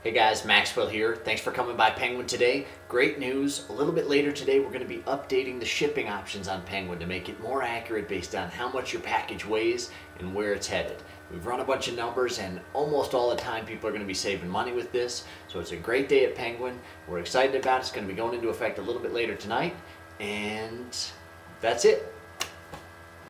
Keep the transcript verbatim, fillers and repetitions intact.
Hey guys, Maxwell here. Thanks for coming by Penguin today. Great news. A little bit later today, we're going to be updating the shipping options on Penguin to make it more accurate based on how much your package weighs and where it's headed. We've run a bunch of numbers and almost all the time people are going to be saving money with this. So it's a great day at Penguin. We're excited about it. It's going to be going into effect a little bit later tonight. And that's it.